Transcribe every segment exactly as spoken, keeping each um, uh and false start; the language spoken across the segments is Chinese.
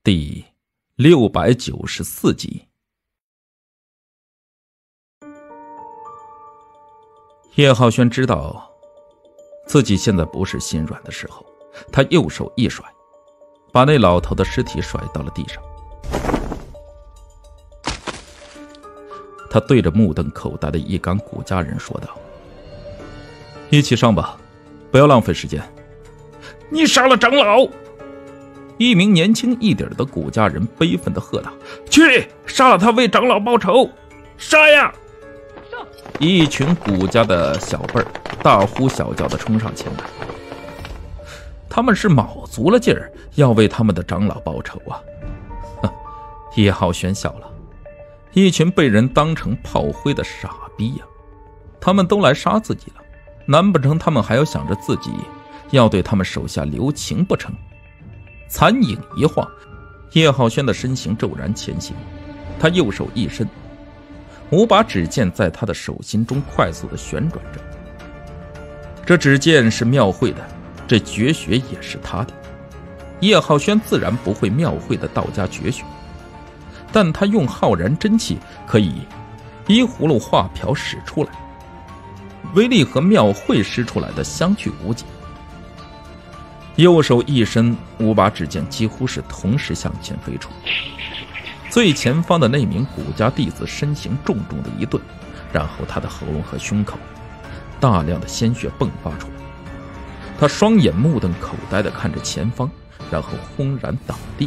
第六百九十四集。叶浩轩知道自己现在不是心软的时候，他右手一甩，把那老头的尸体甩到了地上。他对着目瞪口呆的一干古家人说道：“一起上吧，不要浪费时间。” 你杀了长老！ 一名年轻一点的古家人悲愤地喝道：“ 去，杀了他，为长老报仇！杀呀！” 一群古家的小辈儿大呼小叫地冲上前来，他们是卯足了劲儿要为他们的长老报仇啊！哼，叶浩轩笑了，一群被人当成炮灰的傻逼呀！他们都来杀自己了，难不成他们还要想着自己要对他们手下留情不成？残影一晃，叶浩轩的身形骤然前行，他右手一伸，五把指剑在他的手心中快速地旋转着。这指剑是庙会的，这绝学也是他的。叶浩轩自然不会庙会的道家绝学，但他用浩然真气可以依葫芦画瓢使出来，威力和庙会使出来的相去无几。右手一伸，五把指剑几乎是同时向前飞出。最前方的那名古家弟子身形重重的一顿，然后他的喉咙和胸口大量的鲜血迸发出来。他双眼目瞪口呆地看着前方，然后轰然倒地。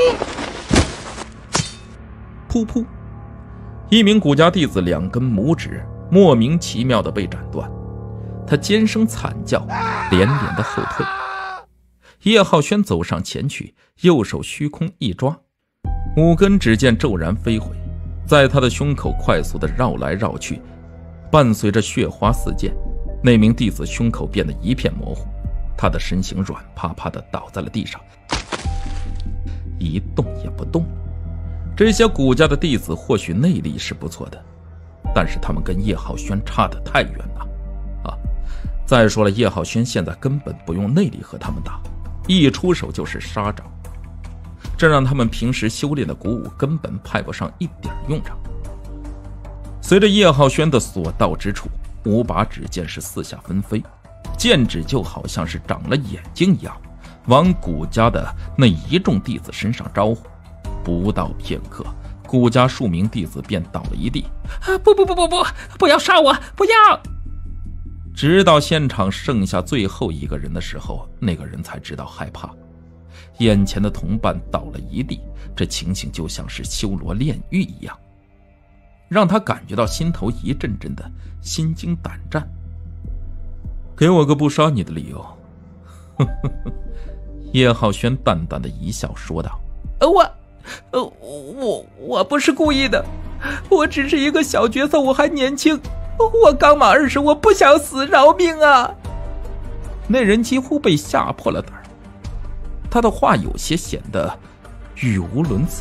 噗噗，一名古家弟子两根拇指莫名其妙地被斩断，他尖声惨叫，连连的后退。叶浩轩走上前去，右手虚空一抓，五根指剑骤然飞回，在他的胸口快速地绕来绕去，伴随着血花四溅，那名弟子胸口变得一片模糊，他的身形软趴趴地倒在了地上，一动也不动。这些古家的弟子或许内力是不错的，但是他们跟叶浩轩差得太远了啊！再说了，叶浩轩现在根本不用内力和他们打，一出手就是杀招，这让他们平时修炼的鼓舞根本派不上一点用场。随着叶浩轩的所到之处，五把指剑是四下纷飞，剑指就好像是长了眼睛一样，往古家的那一众弟子身上招呼。不到片刻，古家数名弟子便倒了一地。 啊！不不不不不，不要杀我！不要！ 直到现场剩下最后一个人的时候，那个人才知道害怕。眼前的同伴倒了一地，这情形就像是修罗炼狱一样，让他感觉到心头一阵阵的心惊胆战。给我个不杀你的理由。叶浩轩淡淡的一笑说道： 呃我呃我我不是故意的，我只是一个小角色，我还年轻，我刚满二十，我不想死，饶命啊！ 那人几乎被吓破了胆儿，他的话有些显得语无伦次。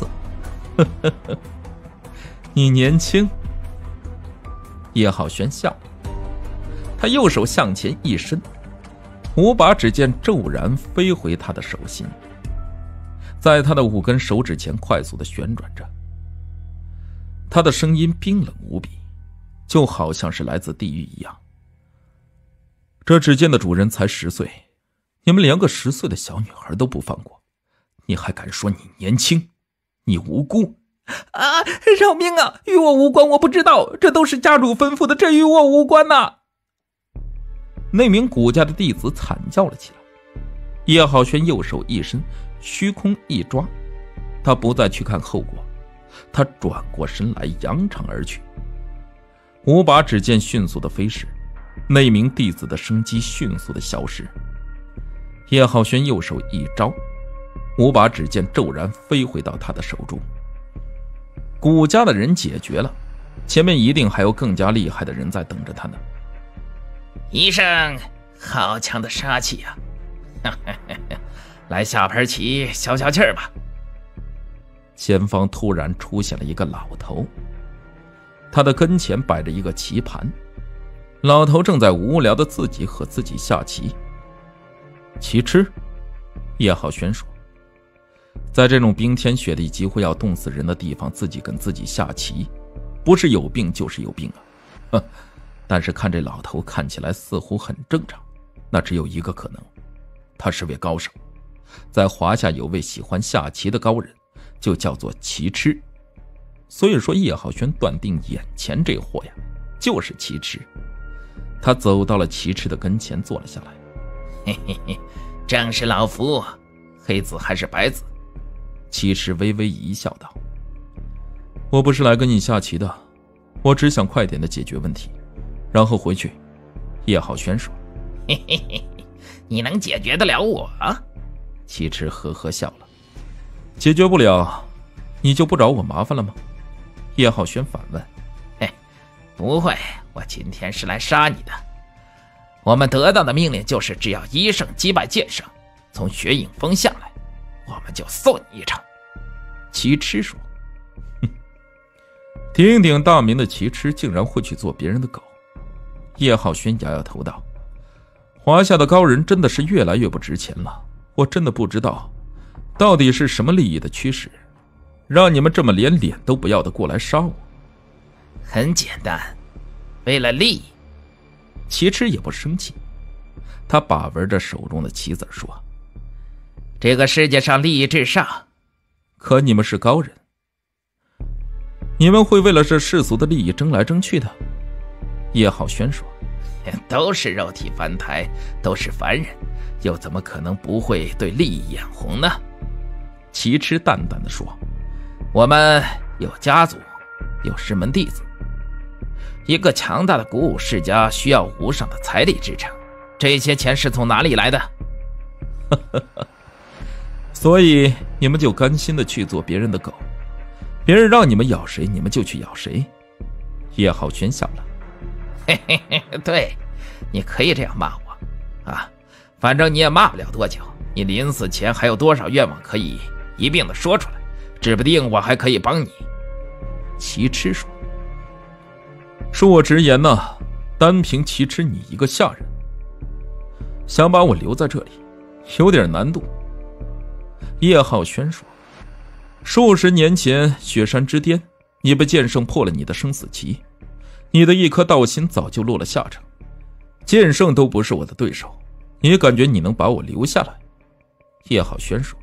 你年轻？叶浩轩笑，他右手向前一伸，五把指剑骤然飞回他的手心，在他的五根手指前快速地旋转着。他的声音冰冷无比，就好像是来自地狱一样。这指剑的主人才十岁，你们连个十岁的小女孩都不放过，你还敢说你年轻？你无辜啊！饶命啊！与我无关，我不知道，这都是家主吩咐的，这与我无关呐、啊！ 那名古家的弟子惨叫了起来。叶浩轩右手一伸，虚空一抓，他不再去看后果，他转过身来扬长而去。五把指剑迅速的飞逝，那名弟子的生机迅速的消失。叶浩轩右手一招，五把指剑骤然飞回到他的手中。古家的人解决了，前面一定还有更加厉害的人在等着他呢。 医生，好强的杀气啊！来下盘棋消消气儿吧。 前方突然出现了一个老头，他的跟前摆着一个棋盘，老头正在无聊的自己和自己下棋。棋痴，叶浩轩说。 在这种冰天雪地几乎要冻死人的地方，自己跟自己下棋，不是有病就是有病啊！哼！但是看这老头看起来似乎很正常，那只有一个可能，他是位高手。在华夏有位喜欢下棋的高人，就叫做棋痴。所以说叶浩轩断定眼前这货呀，就是棋痴。他走到了棋痴的跟前，坐了下来。 嘿嘿嘿，正是老夫，黑子还是白子？ 棋痴微微一笑道：“我不是来跟你下棋的，我只想快点的解决问题，然后回去。”叶浩轩说：“ 嘿嘿嘿，你能解决得了我？” 棋痴呵呵笑了：“解决不了，你就不找我麻烦了吗？”叶浩轩反问：“ 嘿，不会，我今天是来杀你的。我们得到的命令就是，只要医圣击败剑圣，从雪影峰下来，我们就送你一场。” 棋痴说：“哼，鼎鼎大名的棋痴竟然会去做别人的狗。”叶浩轩摇摇头道：“华夏的高人真的是越来越不值钱了，我真的不知道，到底是什么利益的驱使，让你们这么连脸都不要的过来杀我。” 很简单，为了利益。 棋痴也不生气，他把玩着手中的棋子说：“ 这个世界上利益至上， 可你们是高人，你们会为了这世俗的利益争来争去的？”叶浩轩说：“ 都是肉体凡胎，都是凡人，又怎么可能不会对利益眼红呢？” 棋痴淡淡的说：“ 我们有家族，有师门弟子。一个强大的古武世家需要无上的财力支撑，这些钱是从哪里来的？” 所以你们就甘心的去做别人的狗，别人让你们咬谁，你们就去咬谁。叶浩轩笑了：“ 嘿嘿嘿，对，你可以这样骂我啊，反正你也骂不了多久。你临死前还有多少愿望可以一并的说出来，指不定我还可以帮你。” 棋痴说：“恕我直言呐、啊，单凭棋痴你一个下人，想把我留在这里，有点难度。”叶浩轩说：“数十年前雪山之巅，你被剑圣破了你的生死棋，你的一颗道心早就落了下乘，剑圣都不是我的对手，你感觉你能把我留下来？”叶浩轩说：“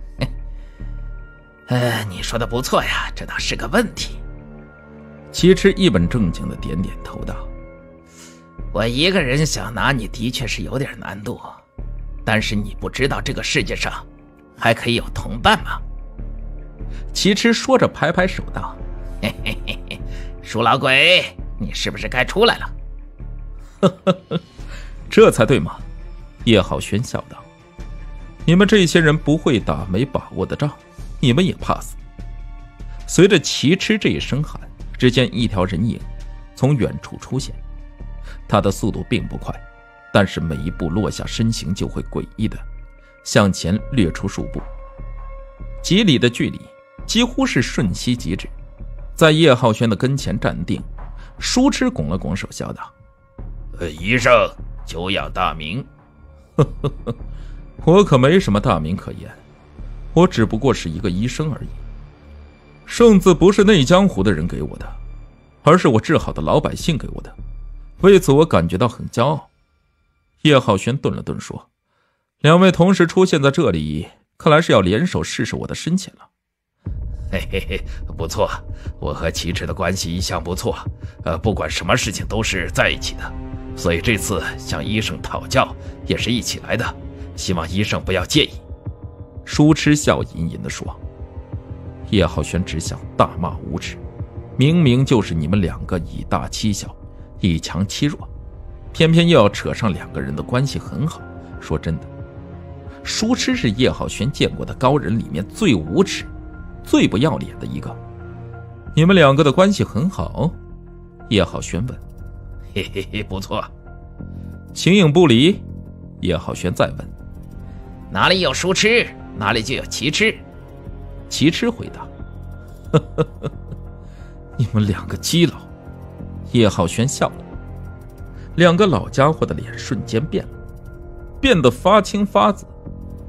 呃，你说的不错呀，这倒是个问题。” 棋痴一本正经的点点头道：“ 我一个人想拿你的确是有点难度，但是你不知道这个世界上还可以有同伴吗？” 棋痴说着拍拍手道：“ 嘿嘿嘿嘿，鼠老鬼，你是不是该出来了？”“ 呵呵呵，这才对嘛。”叶浩轩笑道：“你们这些人不会打没把握的仗，你们也怕死。”随着棋痴这一声喊，只见一条人影从远处出现，他的速度并不快，但是每一步落下身形就会诡异的向前掠出数步，几里的距离几乎是瞬息即止。在叶浩轩的跟前站定，书痴拱了拱手笑道：“ 呃，医生久仰大名。”“ 呵呵呵，我可没什么大名可言，我只不过是一个医生而已。圣字不是内江湖的人给我的，而是我治好的老百姓给我的，为此我感觉到很骄傲。”叶浩轩顿了顿说：“两位同时出现在这里，看来是要联手试试我的深浅了。”“ 嘿嘿嘿，不错，我和棋痴的关系一向不错，呃，不管什么事情都是在一起的，所以这次向医生讨教也是一起来的，希望医生不要介意。” 书痴笑吟吟地说。叶浩轩只想大骂无耻，明明就是你们两个以大欺小，以强欺弱，偏偏又要扯上两个人的关系很好。说真的，书痴是叶浩轩见过的高人里面最无耻、最不要脸的一个。你们两个的关系很好？叶浩轩问。 “嘿嘿嘿，不错。” 形影不离。叶浩轩再问：“ 哪里有书痴，哪里就有棋痴。” 棋痴回答：“呵呵呵，你们两个基佬。”叶浩轩笑了。两个老家伙的脸瞬间变了，变得发青发紫。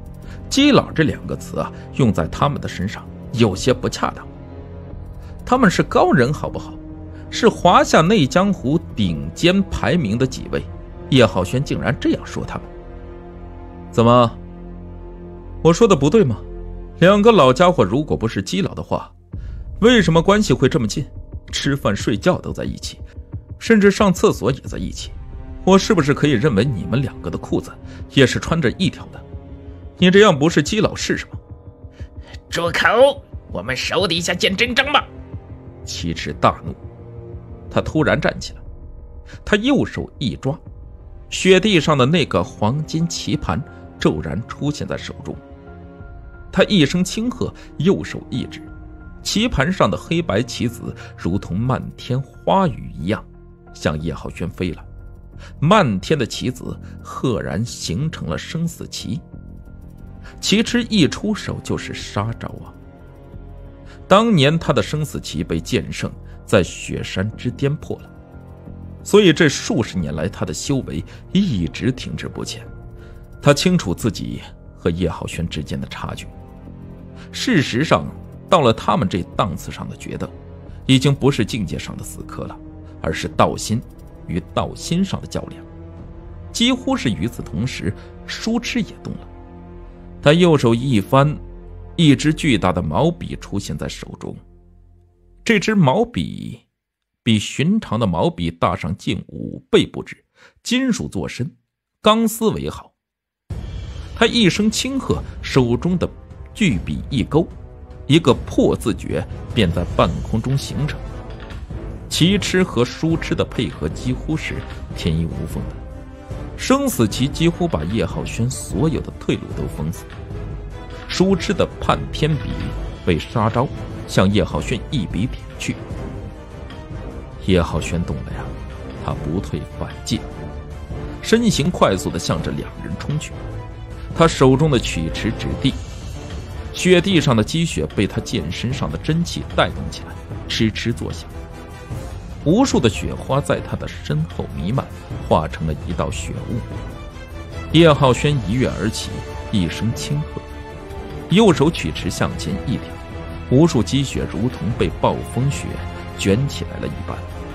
基佬这两个词啊，用在他们的身上有些不恰当。他们是高人好不好？是华夏内江湖顶尖排名的几位，叶浩轩竟然这样说他们。怎么？我说的不对吗？两个老家伙如果不是基佬的话，为什么关系会这么近？吃饭睡觉都在一起，甚至上厕所也在一起。我是不是可以认为你们两个的裤子也是穿着一条的？你这样不是基佬是什么？ 住口！我们手底下见真章吧！ 齐驰大怒，他突然站起来，他右手一抓，雪地上的那个黄金棋盘骤然出现在手中。他一声轻喝，右手一指，棋盘上的黑白棋子如同漫天花雨一样向叶浩轩飞来，漫天的棋子赫然形成了生死棋。齐驰一出手就是杀招啊！当年他的生死棋被剑圣在雪山之巅破了，所以这数十年来他的修为一直停滞不前。他清楚自己和叶浩轩之间的差距。事实上，到了他们这档次上的决斗，已经不是境界上的死磕了，而是道心与道心上的较量。几乎是与此同时，舒痴也动了。他右手一翻，一支巨大的毛笔出现在手中。这支毛笔比寻常的毛笔大上近五倍不止，金属做身，钢丝为好。他一声轻喝，手中的巨笔一勾，一个破字诀便在半空中形成。齐痴和舒痴的配合几乎是天衣无缝的，生死棋几乎把叶浩轩所有的退路都封死。舒痴的叛天笔被杀招向叶浩轩一笔点去。叶浩轩动了呀，他不退反进，身形快速地向着两人冲去。他手中的曲池指地，雪地上的积雪被他剑身上的真气带动起来，嗤嗤作响。无数的雪花在他的身后弥漫，化成了一道雪雾。叶浩轩一跃而起，一声轻喝，右手曲池向前一挑，无数积雪如同被暴风雪卷起来了一般，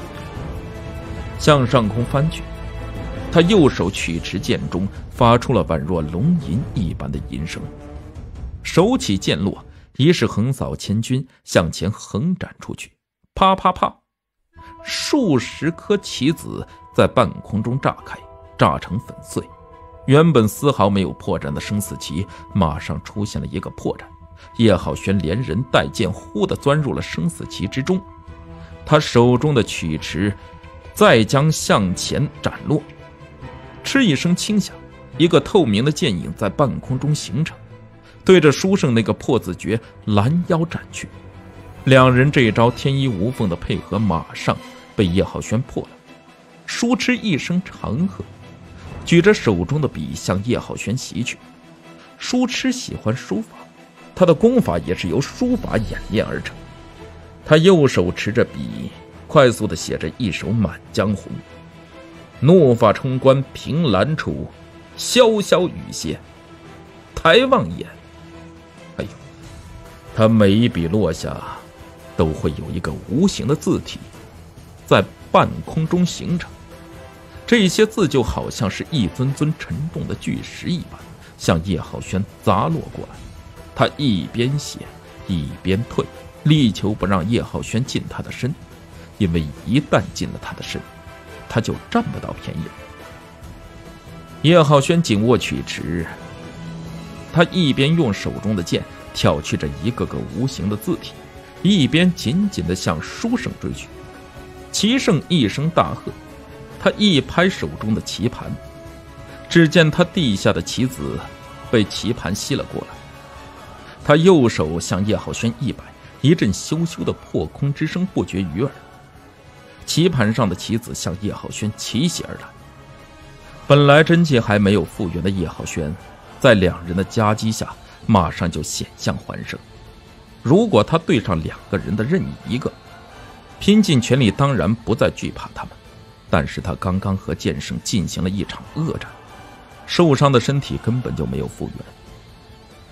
向上空翻去。他右手曲池剑中发出了宛若龙吟一般的吟声，手起剑落，一式横扫千军向前横斩出去。啪啪啪，数十颗棋子在半空中炸开，炸成粉碎。原本丝毫没有破绽的生死棋马上出现了一个破绽，叶浩轩连人带剑忽地钻入了生死棋之中。他手中的曲池再将向前斩落，嗤一声轻响，一个透明的剑影在半空中形成，对着书圣那个破字诀拦腰斩去。两人这一招天衣无缝的配合马上被叶浩轩破了。舒痴一声长喝，举着手中的笔向叶浩轩袭去。舒痴喜欢书法，他的功法也是由书法演练而成。他右手持着笔，快速地写着一首《满江红》：怒发冲冠凭栏处，潇潇雨歇抬望眼。哎呦，他每一笔落下都会有一个无形的字体在半空中形成，这些字就好像是一尊尊沉重的巨石一般向叶浩轩砸落过来。他一边写一边退，力求不让叶浩轩进他的身，因为一旦进了他的身，他就占不到便宜了。叶浩轩紧握曲池，他一边用手中的剑挑去着一个个无形的字体，一边紧紧地向书圣追去。齐圣一声大喝，他一拍手中的棋盘，只见他地下的棋子被棋盘吸了过来。他右手向叶浩轩一摆，一阵咻咻的破空之声不绝于耳。棋盘上的棋子向叶浩轩齐袭而来。本来真气还没有复原的叶浩轩，在两人的夹击下马上就险象环生。如果他对上两个人的任意一个，拼尽全力当然不再惧怕他们，但是他刚刚和剑圣进行了一场恶战，受伤的身体根本就没有复原。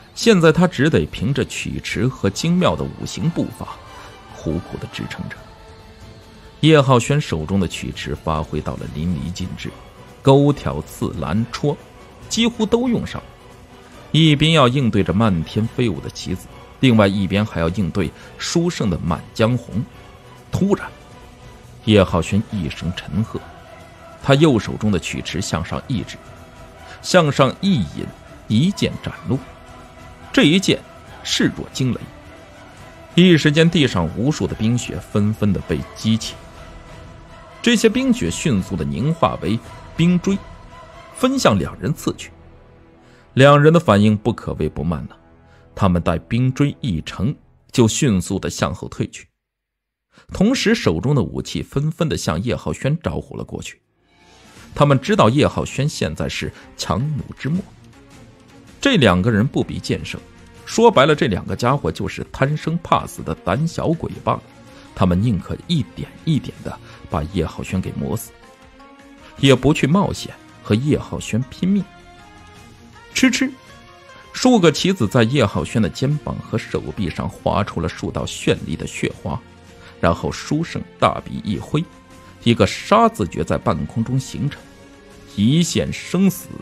现在他只得凭着曲池和精妙的五行步法苦苦地支撑着。叶浩轩手中的曲池发挥到了淋漓尽致，勾挑、刺、拦、戳几乎都用上，一边要应对着漫天飞舞的棋子，另外一边还要应对书圣的满江红。突然，叶浩轩一声沉喝，他右手中的曲池向上一指，向上一引，一剑斩落。这一剑势若惊雷，一时间地上无数的冰雪纷纷的被激起，这些冰雪迅速的凝化为冰锥，分向两人刺去。两人的反应不可谓不慢呢，他们待冰锥一成，就迅速的向后退去，同时手中的武器纷纷的向叶浩轩招呼了过去。他们知道叶浩轩现在是强弩之末，这两个人不比剑圣，说白了，这两个家伙就是贪生怕死的胆小鬼罢了。他们宁可一点一点的把叶浩轩给磨死，也不去冒险和叶浩轩拼命。嗤嗤，数个棋子在叶浩轩的肩膀和手臂上划出了数道绚丽的血花，然后书圣大笔一挥，一个杀字诀在半空中形成，一线生死。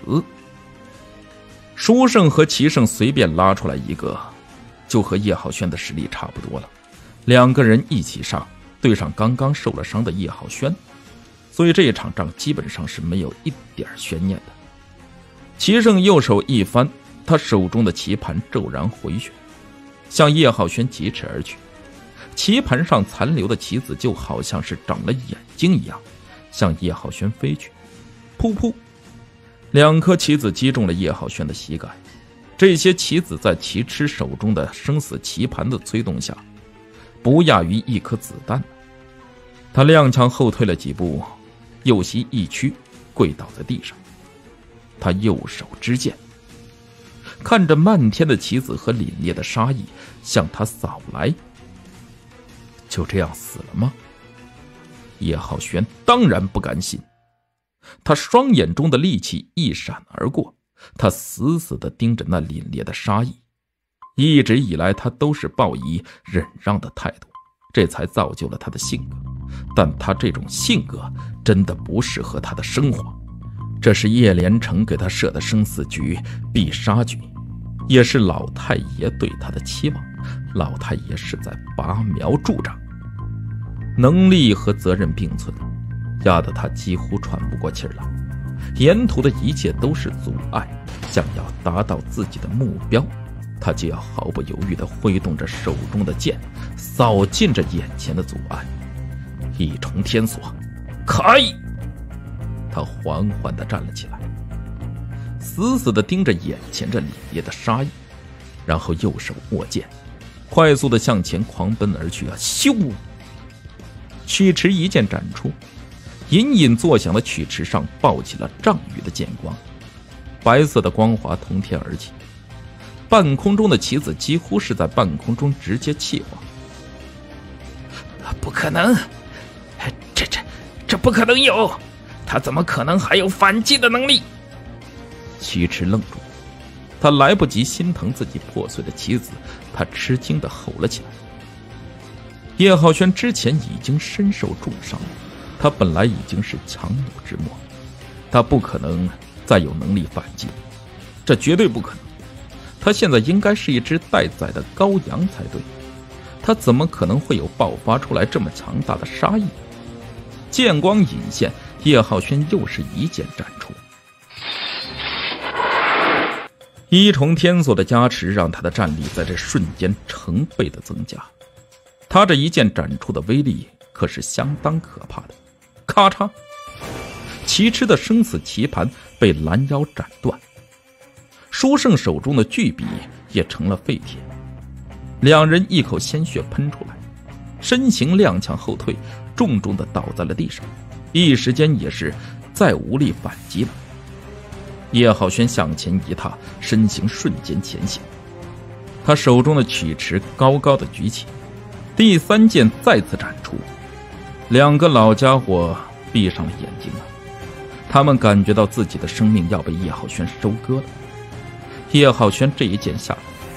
书圣和棋圣随便拉出来一个，就和叶浩轩的实力差不多了。两个人一起上，对上刚刚受了伤的叶浩轩，所以这一场仗基本上是没有一点悬念的。棋圣右手一翻，他手中的棋盘骤然回旋，向叶浩轩疾驰而去。棋盘上残留的棋子就好像是长了眼睛一样，向叶浩轩飞去。噗噗，两颗棋子击中了叶浩轩的膝盖。这些棋子在棋痴手中的生死棋盘的催动下，不亚于一颗子弹。他踉跄后退了几步，右膝一屈，跪倒在地上。他右手支剑，看着漫天的棋子和凛冽的杀意向他扫来。就这样死了吗？叶浩轩当然不甘心，他双眼中的戾气一闪而过，他死死地盯着那凛冽的杀意。一直以来他都是抱以忍让的态度，这才造就了他的性格，但他这种性格真的不适合他的生活。这是叶连成给他设的生死局、必杀局，也是老太爷对他的期望。老太爷是在拔苗助长，能力和责任并存，压得他几乎喘不过气来。沿途的一切都是阻碍，想要达到自己的目标，他就要毫不犹豫地挥动着手中的剑，扫尽着眼前的阻碍。一重天锁，开！他缓缓地站了起来，死死地盯着眼前这凛冽的杀意，然后右手握剑，快速地向前狂奔而去啊！咻！曲池一剑斩出，隐隐作响的曲池上爆起了丈余的剑光，白色的光华腾天而起，半空中的棋子几乎是在半空中直接气化。 不可能，这这这不可能有，他怎么可能还有反击的能力？ 曲池愣住，他来不及心疼自己破碎的棋子，他吃惊地吼了起来。叶浩轩之前已经身受重伤，他本来已经是强弩之末，他不可能再有能力反击，这绝对不可能。他现在应该是一只待宰的羔羊才对，他怎么可能会有爆发出来这么强大的杀意？剑光隐现，叶浩轩又是一剑斩出。一重天锁的加持让他的战力在这瞬间成倍的增加，他这一剑斩出的威力可是相当可怕的。咔嚓，棋池的生死棋盘被拦腰斩断，书圣手中的巨笔也成了废铁。两人一口鲜血喷出来，身形踉跄后退，重重地倒在了地上，一时间也是再无力反击了。叶浩轩向前一踏，身形瞬间前行，他手中的曲池高高的举起，第三剑再次斩出。两个老家伙闭上了眼睛啊，他们感觉到自己的生命要被叶浩轩收割了。叶浩轩这一剑下来，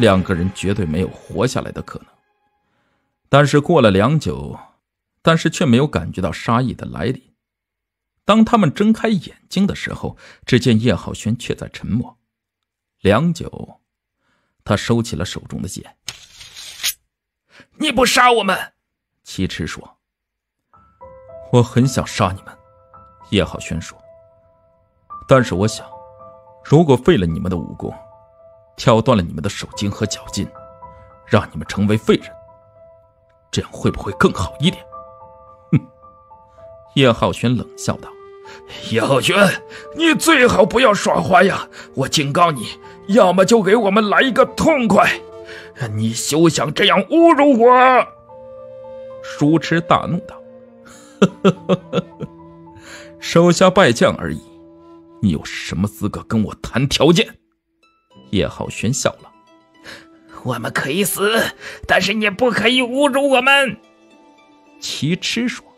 两个人绝对没有活下来的可能。但是过了良久，但是却没有感觉到杀意的来临。当他们睁开眼睛的时候，只见叶浩轩却在沉默。良久，他收起了手中的剑。 你不杀我们？ 七尺说。我很想杀你们，叶浩轩说。但是我想，如果废了你们的武功，挑断了你们的手筋和脚筋，让你们成为废人，这样会不会更好一点？哼！叶浩轩冷笑道。 叶浩轩，你最好不要耍花样，我警告你，要么就给我们来一个痛快，你休想这样侮辱我！ 舒迟大怒道。呵呵呵，手下败将而已，你有什么资格跟我谈条件？叶浩轩笑了。 我们可以死，但是你不可以侮辱我们。 齐痴说。